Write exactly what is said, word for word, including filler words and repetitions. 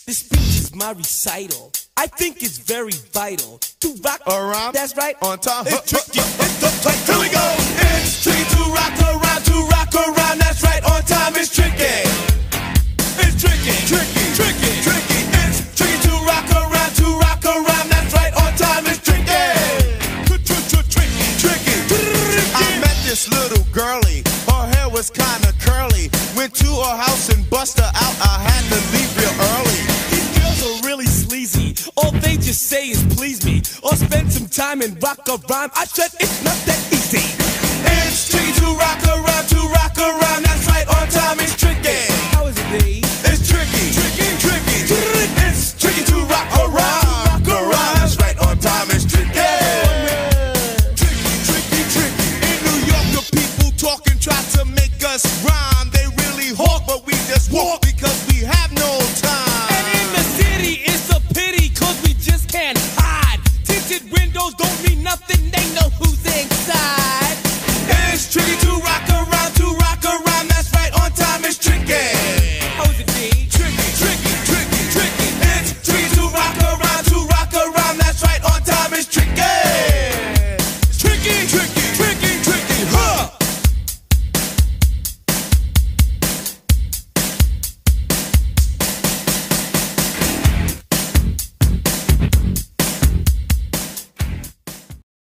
This speech is my recital. I think it's very vital to rock around. That's right. On time. It's tricky. It's the type. Here we go. It's tricky to rock around, to rock around. That's right. On time. It's tricky. It's tricky. Tricky. Tricky. Tricky. It's tricky to rock around, to rock around. That's right. On time. It's tricky. Tricky. Tricky. I met this little girlie. Her hair was kinda curly. Went to her house and bust her out. I had to leave real early. Are really sleazy. All they just say is please me, or spend some time and rock a rhyme. I said it's not that easy. It's tricky to rock around.